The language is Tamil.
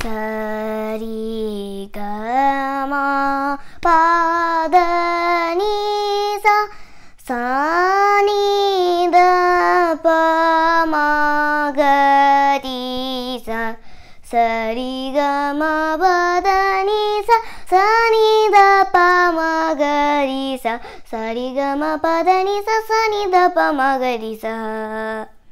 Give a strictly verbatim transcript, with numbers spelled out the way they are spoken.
சரி கமா பாதனி சா சானி த பமகரி சா சரி கமா பதனி சா சானி த பமகரி சா சரி கமா பதனி சா சானி த பமகரி சா